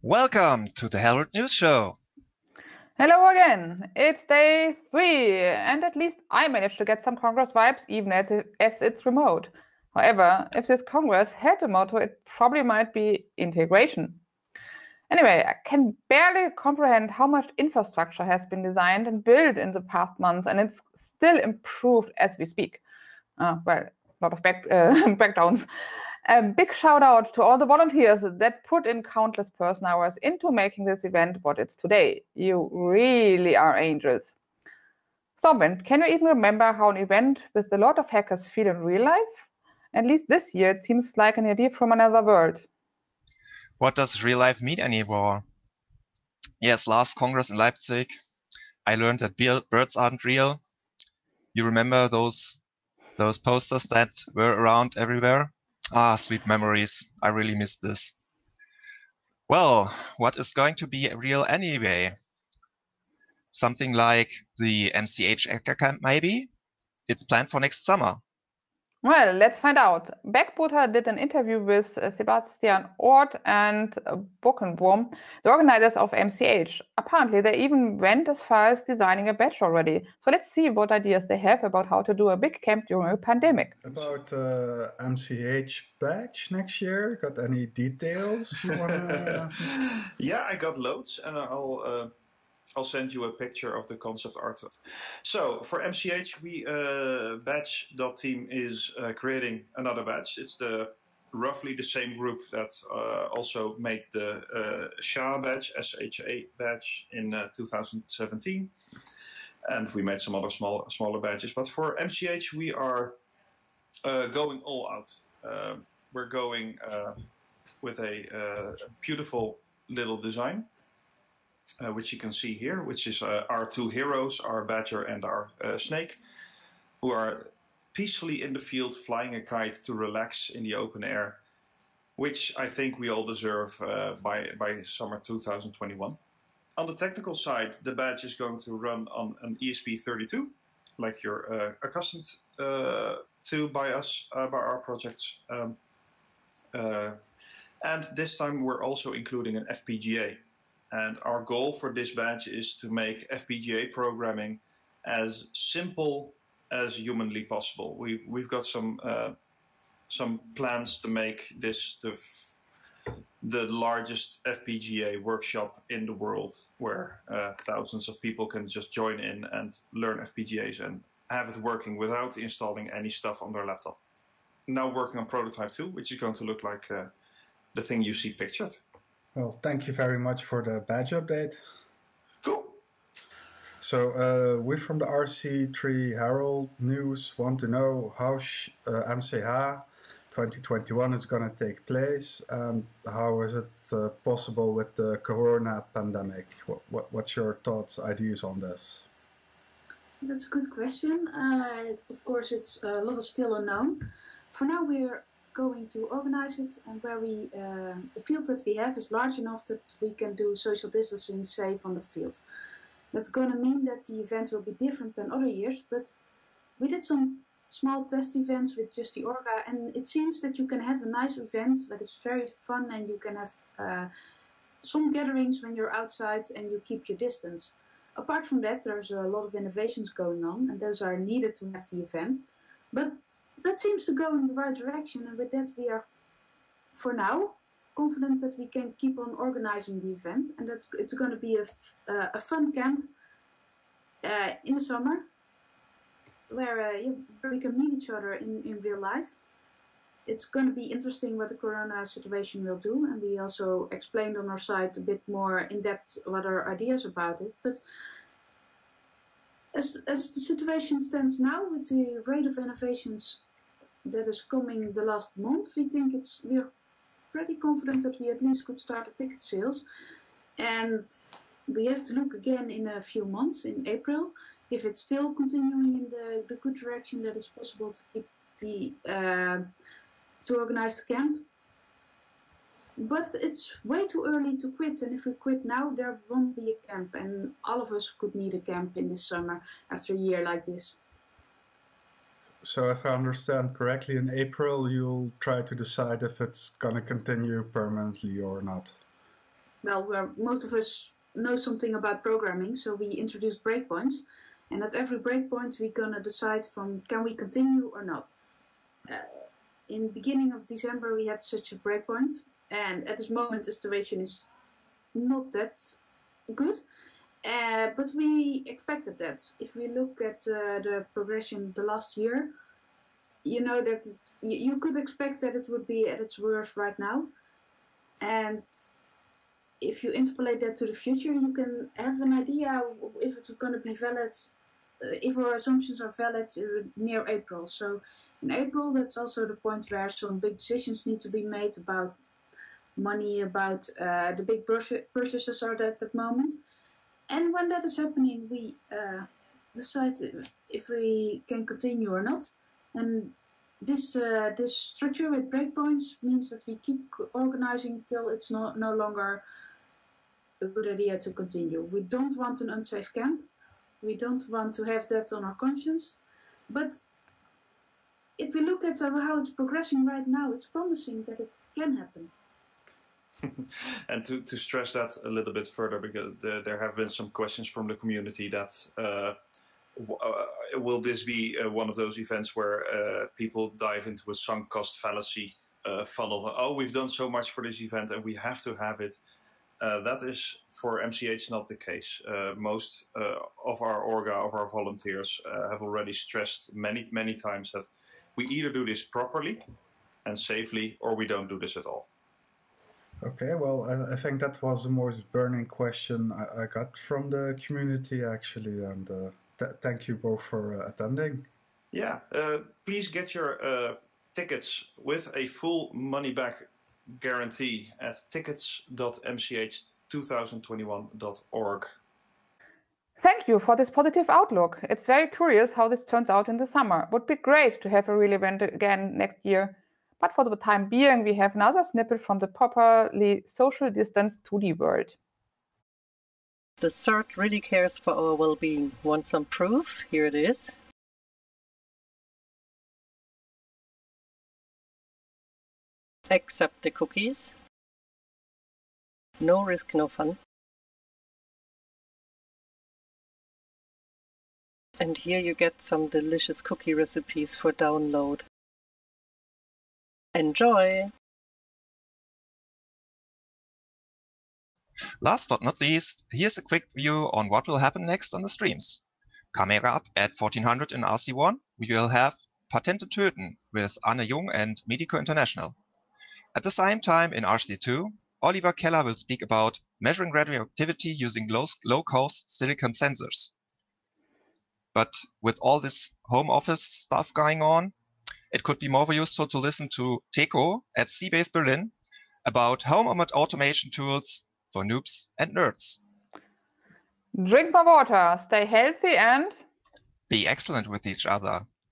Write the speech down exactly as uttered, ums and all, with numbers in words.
Welcome to the Herald News Show. Hello again. It's day three, and at least I managed to get some Congress vibes, even as, it, as it's remote. However, if this Congress had a motto, it probably might be integration. Anyway, I can barely comprehend how much infrastructure has been designed and built in the past months, and it's still improved as we speak. Uh, well, a lot of back, uh, backdowns. A big shout out to all the volunteers that put in countless person hours into making this event what it's today. You really are angels. Stormwind, can you even remember how an event with a lot of hackers feel in real life? At least this year, it seems like an idea from another world. What does real life mean anymore? Yes, last Congress in Leipzig, I learned that birds aren't real. You remember those those posters that were around everywhere? Ah, sweet memories. I really miss this. Well, what is going to be real anyway? Something like the M C H Hacker Camp, maybe? It's planned for next summer. Well, let's find out. Backbooter did an interview with uh, Sebastian Ort and uh, Buchenboom, the organizers of M C H. Apparently, they even went as far as designing a badge already. So let's see what ideas they have about how to do a big camp during a pandemic. About uh, M C H badge next year? Got any details you wanna... Yeah, I got loads, and I'll... Uh... I'll send you a picture of the concept art. So for M C H, we uh, badge.team is uh, creating another badge. It's the roughly the same group that uh, also made the uh, S H A badge, S H A badge in uh, two thousand seventeen, and we made some other small smaller badges. But for M C H, we are uh, going all out. Uh, we're going uh, with a uh, beautiful little design. Uh, which you can see here, which is uh, our two heroes, our badger and our uh, snake, who are peacefully in the field flying a kite to relax in the open air, which I think we all deserve uh, by, by summer two thousand twenty-one. On the technical side, the badge is going to run on an E S P thirty-two, like you're uh, accustomed uh, to by us, uh, by our projects. Um, uh, and this time we're also including an F P G A. And our goal for this badge is to make F P G A programming as simple as humanly possible. We've, we've got some, uh, some plans to make this the, the largest F P G A workshop in the world, where uh, thousands of people can just join in and learn F P G As and have it working without installing any stuff on their laptop. Now working on prototype two, which is going to look like uh, the thing you see pictured. Well, thank you very much for the badge update. Cool. So uh, we from the R C three Herald News want to know how sh uh, M C H twenty twenty-one is going to take place, and how is it uh, possible with the corona pandemic? What, what, what's your thoughts, ideas on this? That's a good question. Uh, it, of course, it's a lot of still unknown. For now, we're going to organize it, and where we uh, the field that we have is large enough that we can do social distancing safe on the field. That's going to mean that the event will be different than other years, but we did some small test events with just the Orga, and it seems that you can have a nice event that is very fun, and you can have uh, some gatherings when you're outside and you keep your distance. Apart from that, there's a lot of innovations going on, and those are needed to have the event. But that seems to go in the right direction, and with that we are, for now, confident that we can keep on organizing the event, and that it's going to be a, uh, a fun camp uh, in the summer, where, uh, where we can meet each other in, in real life. It's going to be interesting what the corona situation will do, and we also explained on our site a bit more in depth what our ideas about it. But as, as the situation stands now, with the rate of innovations that is coming the last month, we think it's we're pretty confident that we at least could start the ticket sales. And we have to look again in a few months, in April, if it's still continuing in the, the good direction that it's possible to keep the uh, to organize the camp. But it's way too early to quit, and if we quit now, there won't be a camp, and all of us could need a camp in this summer after a year like this. So if I understand correctly, in April you'll try to decide if it's going to continue permanently or not. well, we're, most of us know something about programming, so we introduced breakpoints. And at every breakpoint, we're going to decide from can we continue or not. Uh, in the beginning of December, we had such a breakpoint. And at this moment, the situation is not that good. Uh, but we expected that. If we look at uh, the progression the last year, you know that you, you could expect that it would be at its worst right now. And if you interpolate that to the future, you can have an idea if it's going to be valid, uh, if our assumptions are valid uh, near April. So in April, that's also the point where some big decisions need to be made about money, about uh, the big purchases are at that moment. And when that is happening, we uh, decide if we can continue or not. And this uh, this structure with breakpoints means that we keep organizing till it's no, no longer a good idea to continue. We don't want an unsafe camp. We don't want to have that on our conscience. But if we look at how it's progressing right now, it's promising that it can happen. And to, to stress that a little bit further, because the, there have been some questions from the community that uh, w uh, will this be uh, one of those events where uh, people dive into a sunk cost fallacy uh, funnel? Oh, we've done so much for this event and we have to have it. Uh, that is for M C H not the case. Uh, most uh, of our orga, of our volunteers, uh, have already stressed many, many times that we either do this properly and safely, or we don't do this at all. Okay, well, I, I think that was the most burning question I, I got from the community, actually, and uh, th thank you both for uh, attending. Yeah, uh, please get your uh, tickets with a full money-back guarantee at tickets dot m c h two thousand twenty-one dot org. Thank you for this positive outlook. It's very curious how this turns out in the summer. Would be great to have a real event again next year. But for the time being, we have another snippet from the properly social distance two D world. The C E R T really cares for our well-being. Want some proof? Here it is. Accept the cookies. No risk, no fun. And here you get some delicious cookie recipes for download. Enjoy! Last but not least, here's a quick view on what will happen next on the streams. Coming up at fourteen hundred in R C one, we will have Patente töten with Anne Jung and Medico International. At the same time in R C two, Oliver Keller will speak about measuring radioactivity using low-cost silicon sensors. But with all this home office stuff going on, it could be more useful to listen to Teko at C-Base Berlin about home automation tools for noobs and nerds. Drink more water, stay healthy and be excellent with each other.